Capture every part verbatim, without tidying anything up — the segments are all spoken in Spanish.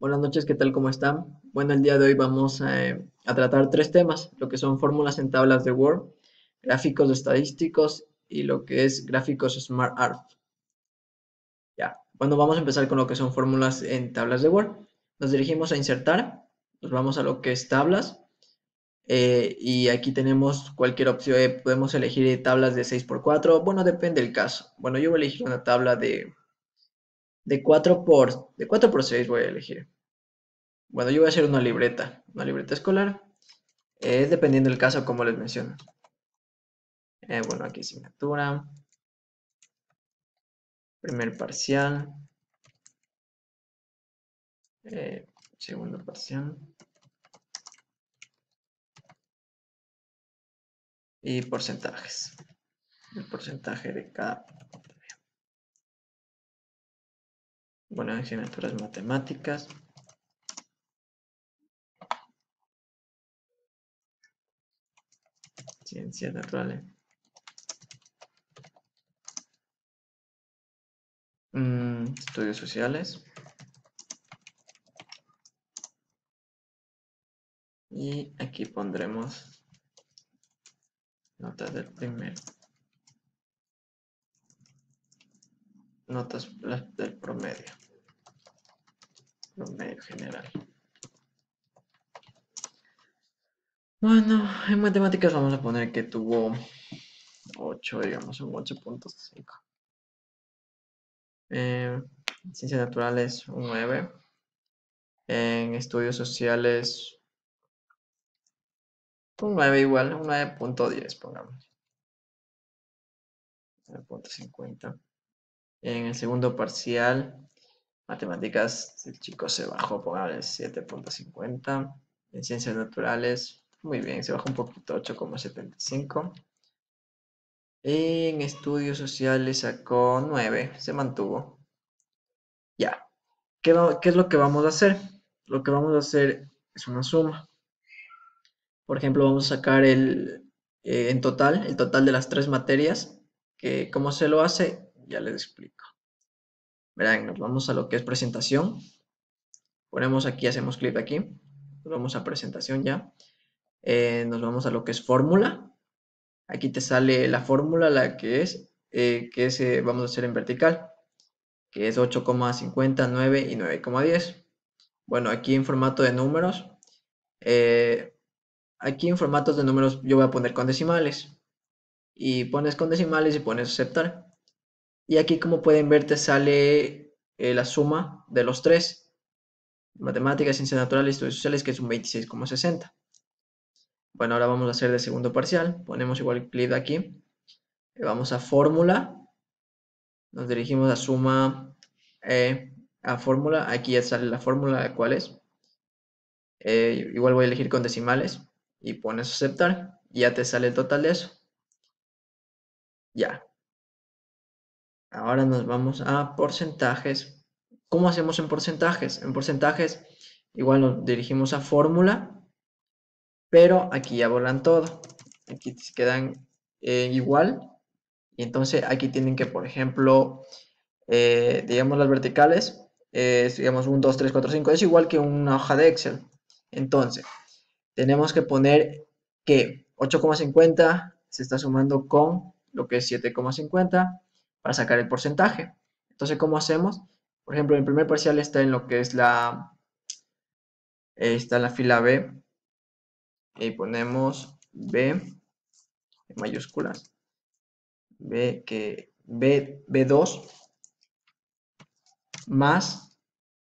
Buenas noches, ¿qué tal? ¿Cómo están? Bueno, el día de hoy vamos a, eh, a tratar tres temas, lo que son fórmulas en tablas de Word, gráficos estadísticos y lo que es gráficos SmartArc. Ya, bueno, vamos a empezar con lo que son fórmulas en tablas de Word. Nos dirigimos a insertar, nos vamos a lo que es tablas eh, y aquí tenemos cualquier opción, eh, podemos elegir tablas de seis por cuatro, bueno, depende del caso. Bueno, yo voy a elegir una tabla de, de cuatro por, de cuatro por seis voy a elegir. Bueno, yo voy a hacer una libreta, una libreta escolar. Es dependiendo del caso, como les menciono. Eh, bueno, aquí asignatura, primer parcial, eh, segundo parcial y porcentajes. El porcentaje de cada. Bueno, asignaturas matemáticas. Ciencias naturales. Mm, estudios sociales. Y aquí pondremos notas del primer. Notas del promedio. Promedio general. Bueno, en matemáticas vamos a poner que tuvo ocho, digamos, un ocho punto cinco. Eh, ciencias naturales, un nueve. En estudios sociales, un nueve igual, un nueve punto diez, pongamos. nueve punto cincuenta. En el segundo parcial, matemáticas, el chico se bajó, pongamos siete punto cincuenta. En ciencias naturales, muy bien, se bajó un poquito, ocho coma setenta y cinco. En estudios sociales sacó nueve, se mantuvo. Ya. ¿Qué, va- qué es lo que vamos a hacer? Lo que vamos a hacer es una suma. Por ejemplo, vamos a sacar el, eh, en total, el total de las tres materias, que cómo se lo hace, ya les explico. Verán, nos vamos a lo que es presentación. Ponemos aquí, hacemos clic aquí. Nos vamos a presentación ya. Eh, nos vamos a lo que es fórmula. Aquí te sale la fórmula, la que es, eh, que es, eh, vamos a hacer en vertical, que es ocho coma cincuenta, nueve y nueve coma diez. Bueno, aquí en formato de números, eh, aquí en formatos de números yo voy a poner con decimales. Y pones con decimales y pones aceptar. Y aquí, como pueden ver, te sale eh, la suma de los tres: matemáticas, ciencias naturales y estudios sociales, que es un veintiséis coma sesenta. Bueno, ahora vamos a hacer el segundo parcial. Ponemos igual clic aquí. Vamos a fórmula. Nos dirigimos a suma, eh, a fórmula. Aquí ya sale la fórmula, ¿cuál es? Eh, igual voy a elegir con decimales y pones aceptar. Y ya te sale el total de eso. Ya. Ahora nos vamos a porcentajes. ¿Cómo hacemos en porcentajes? En porcentajes igual nos dirigimos a fórmula, pero aquí ya borran todo. Aquí quedan eh, igual. Y entonces aquí tienen que, por ejemplo, eh, digamos las verticales, eh, digamos uno, dos, tres, cuatro, cinco, es igual que una hoja de Excel. Entonces, tenemos que poner que ocho coma cincuenta se está sumando con lo que es siete coma cincuenta para sacar el porcentaje. Entonces, ¿cómo hacemos? Por ejemplo, el primer parcial está en lo que es la, eh, está en la fila B, y ponemos B en mayúsculas, B que B, B2 más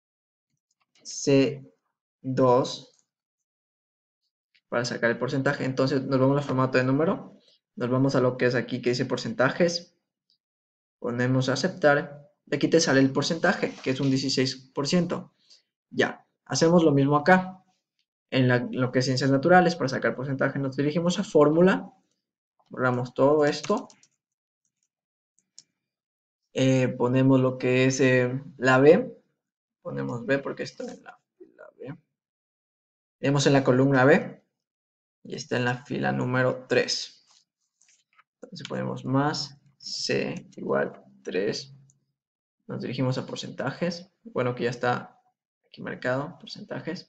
C dos para sacar el porcentaje. Entonces nos vamos al formato de número, nos vamos a lo que es aquí que dice porcentajes, ponemos aceptar y aquí te sale el porcentaje, que es un dieciséis por ciento. Ya, hacemos lo mismo acá. En la, lo que es ciencias naturales, para sacar porcentaje nos dirigimos a fórmula, borramos todo esto, eh, ponemos lo que es eh, la B, ponemos B porque está en la fila B, tenemos en la columna B y está en la fila número tres. Entonces ponemos más C igual tres, nos dirigimos a porcentajes, bueno que ya está aquí marcado, porcentajes.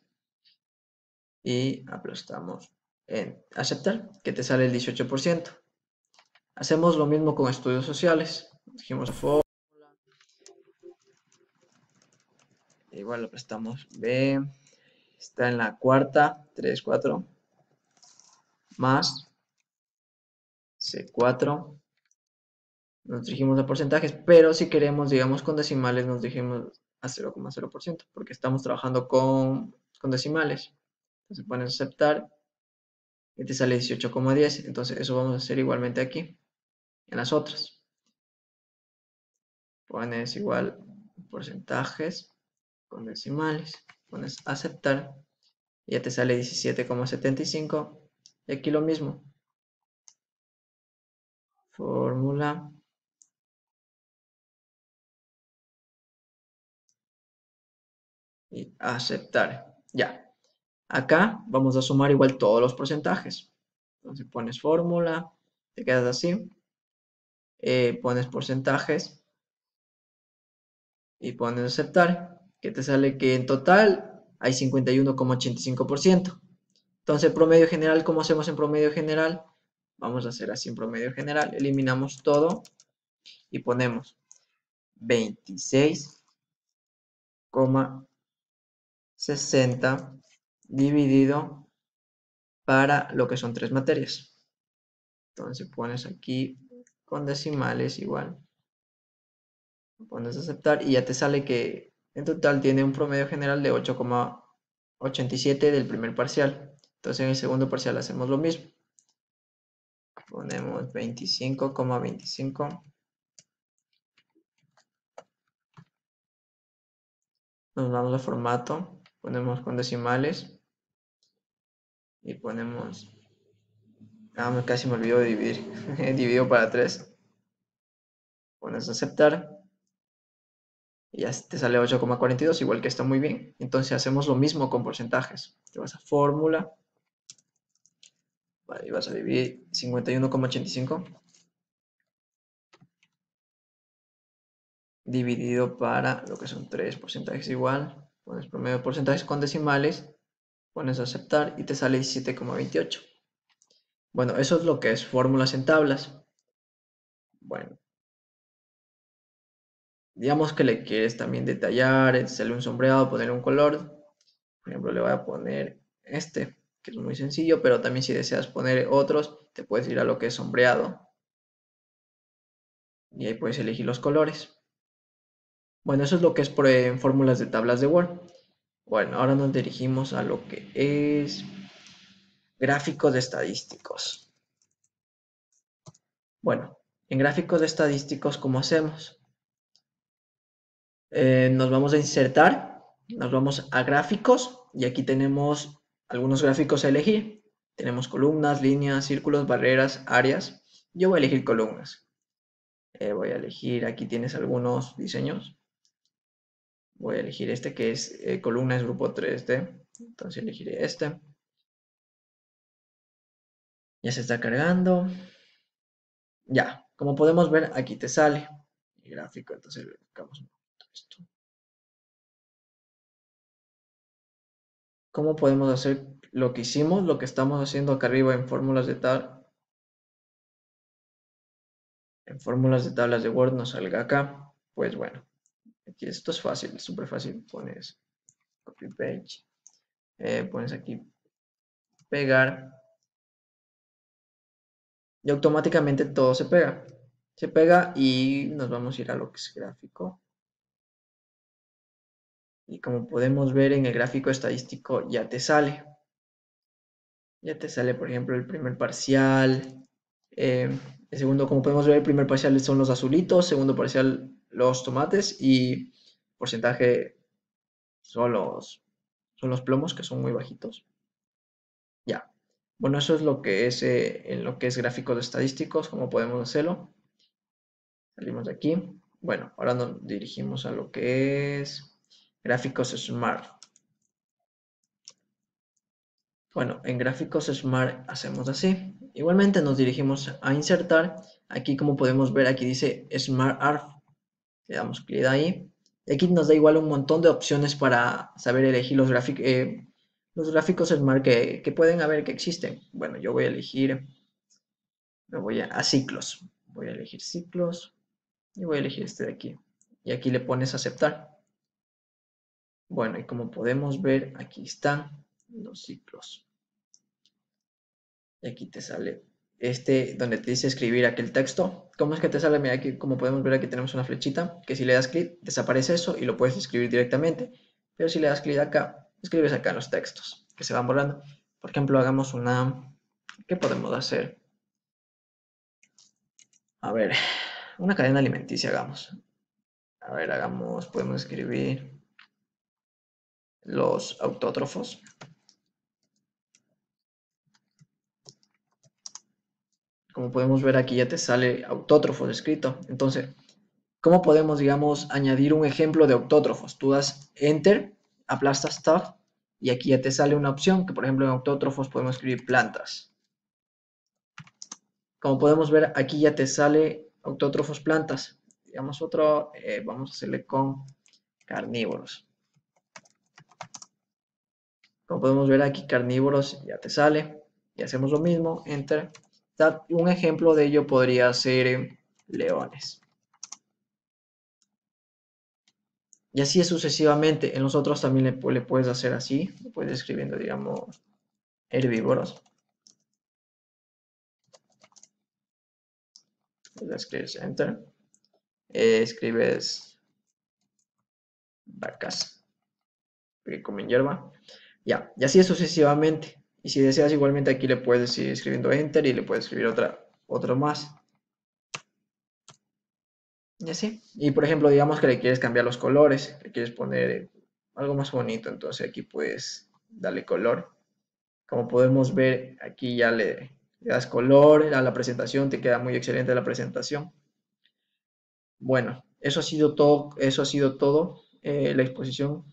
Y aplastamos en aceptar, que te sale el dieciocho por ciento. Hacemos lo mismo con estudios sociales. Dijimos fórmula. Igual lo aplastamos B. Está en la cuarta, tres, cuatro. Más C cuatro. Nos dirigimos a porcentajes, pero si queremos, digamos, con decimales, nos dirigimos a cero coma cero por ciento, porque estamos trabajando con, con decimales. Entonces pones aceptar y te sale dieciocho coma diez. Entonces eso vamos a hacer igualmente aquí, en las otras. Pones igual porcentajes con decimales, pones aceptar y ya te sale diecisiete coma setenta y cinco. Y aquí lo mismo. Fórmula. Y aceptar. Ya. Acá vamos a sumar igual todos los porcentajes. Entonces pones fórmula, te quedas así. Eh, pones porcentajes y pones aceptar, que te sale que en total hay cincuenta y uno coma ochenta y cinco por ciento. Entonces, promedio general, ¿cómo hacemos en promedio general? Vamos a hacer así en promedio general. Eliminamos todo y ponemos veintiséis coma sesenta dividido para lo que son tres materias. Entonces pones aquí con decimales igual. Pones aceptar y ya te sale que en total tiene un promedio general de ocho coma ochenta y siete del primer parcial. Entonces en el segundo parcial hacemos lo mismo. Ponemos veinticinco coma veinticinco. Nos vamos a formato, ponemos con decimales y ponemos... Ah, casi me olvidó de dividir. Dividido para tres. Pones aceptar y ya te sale ocho coma cuarenta y dos, igual que está muy bien. Entonces hacemos lo mismo con porcentajes. Te vas a fórmula. Vale, y vas a dividir cincuenta y uno coma ochenta y cinco dividido para lo que son tres porcentajes igual. Pones promedio de porcentajes con decimales, pones aceptar y te sale diecisiete coma veintiocho. Bueno, eso es lo que es fórmulas en tablas. Bueno, digamos que le quieres también detallar, hacerle un sombreado, poner un color. Por ejemplo, le voy a poner este, que es muy sencillo, pero también si deseas poner otros, te puedes ir a lo que es sombreado. Y ahí puedes elegir los colores. Bueno, eso es lo que es por, en fórmulas de tablas de Word. Bueno, ahora nos dirigimos a lo que es gráficos estadísticos. Bueno, en gráficos estadísticos, ¿cómo hacemos? Eh, nos vamos a insertar, nos vamos a gráficos y aquí tenemos algunos gráficos a elegir. Tenemos columnas, líneas, círculos, barreras, áreas. Yo voy a elegir columnas. Eh, voy a elegir, aquí tienes algunos diseños. Voy a elegir este que es eh, columna, es grupo tres D. Entonces elegiré este. Ya se está cargando. Ya, como podemos ver, aquí te sale el gráfico. Entonces verificamos un poquito esto. ¿Cómo podemos hacer lo que hicimos, lo que estamos haciendo acá arriba en fórmulas de tabla? En fórmulas de tablas de Word nos salga acá. Pues bueno, aquí esto es fácil, es súper fácil. Pones copy page, eh, pones aquí pegar y automáticamente todo se pega. Se pega y nos vamos a ir a lo que es gráfico. Y como podemos ver en el gráfico estadístico ya te sale. Ya te sale, por ejemplo, el primer parcial. Eh, el segundo, como podemos ver, el primer parcial son los azulitos, segundo parcial los tomates y porcentaje son los, son los plomos, que son muy bajitos. Ya. Bueno, eso es lo que es eh, en lo que es gráficos estadísticos, cómo podemos hacerlo. Salimos de aquí. Bueno, ahora nos dirigimos a lo que es gráficos Smart. Bueno, en gráficos Smart hacemos así. Igualmente nos dirigimos a insertar. Aquí como podemos ver, aquí dice Smart Art. Le damos clic ahí Y aquí nos da igual un montón de opciones para saber elegir los gráficos, eh, los gráficos Smart que, que pueden haber, que existen. Bueno, yo voy a elegir, me voy a, a ciclos. Voy a elegir ciclos y voy a elegir este de aquí. Y aquí le pones aceptar. Bueno, y como podemos ver, aquí están los ciclos. Y aquí te sale este donde te dice escribir aquel texto. ¿Cómo es que te sale? Mira, aquí como podemos ver, aquí tenemos una flechita que si le das clic desaparece eso y lo puedes escribir directamente. Pero si le das clic acá, escribes acá los textos que se van borrando. Por ejemplo, hagamos una... ¿Qué podemos hacer? A ver, una cadena alimenticia hagamos. A ver, hagamos, podemos escribir los autótrofos. Como podemos ver aquí ya te sale autótrofos escrito. Entonces, ¿cómo podemos, digamos, añadir un ejemplo de autótrofos? Tú das Enter, aplastas Tab y aquí ya te sale una opción que, por ejemplo, en autótrofos podemos escribir plantas. Como podemos ver, aquí ya te sale autótrofos plantas. Digamos otro, eh, vamos a hacerle con carnívoros. Como podemos ver aquí, carnívoros ya te sale. Y hacemos lo mismo, Enter. Tab. Un ejemplo de ello podría ser eh, leones. Y así sucesivamente. En los otros también le, le puedes hacer así. Le puedes escribiendo, digamos, herbívoros. Le escribes Enter. Eh, escribes vacas que comen hierba. Ya, y así sucesivamente. Y si deseas igualmente aquí le puedes ir escribiendo Enter y le puedes escribir otra, otro más. Y así. Y por ejemplo, digamos que le quieres cambiar los colores, le quieres poner algo más bonito, entonces aquí puedes darle color. Como podemos ver, aquí ya le, le das color a la presentación, te queda muy excelente la presentación. Bueno, eso ha sido todo, eso ha sido todo, eh, la exposición